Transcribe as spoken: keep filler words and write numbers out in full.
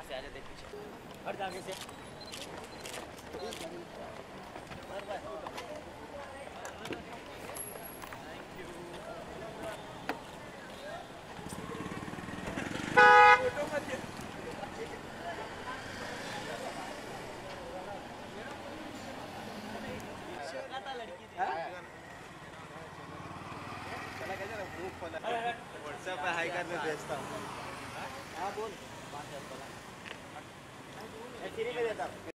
से आ जाते पीछे हट आगे से व्हाट्सएप पे हाई कर मैं भेजता हूँ। हाँ बोल।